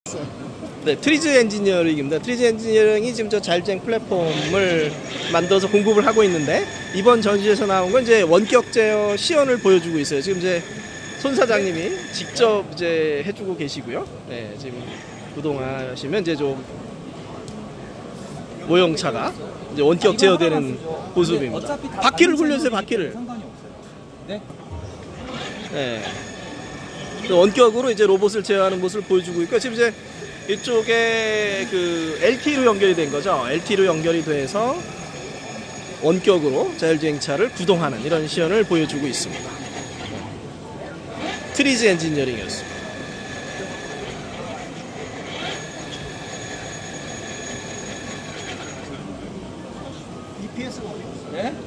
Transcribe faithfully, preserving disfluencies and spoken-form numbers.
네, 트리즈 엔지니어링입니다. 트리즈 엔지니어링이 지금 저 자율주행 플랫폼을 만들어서 공급을 하고 있는데, 이번 전시에서 나온 건 이제 원격 제어 시연을 보여주고 있어요. 지금 이제 손 사장님이 직접 이제 해주고 계시고요. 네, 지금 구동하시면 이제 좀 모형차가 이제 원격 제어되는 모습입니다. 바퀴를 굴려주세요, 바퀴를. 네. 네. 원격으로 이제 로봇을 제어하는 모습을 보여주고 있고, 지금 이제 이쪽에 그 엘티이로 연결이 된 거죠. 엘티이로 연결이 돼서 원격으로 자율주행차를 구동하는 이런 시연을 보여주고 있습니다. 트리즈 엔지니어링이었습니다. 이피에스가 어디 있어요? 네?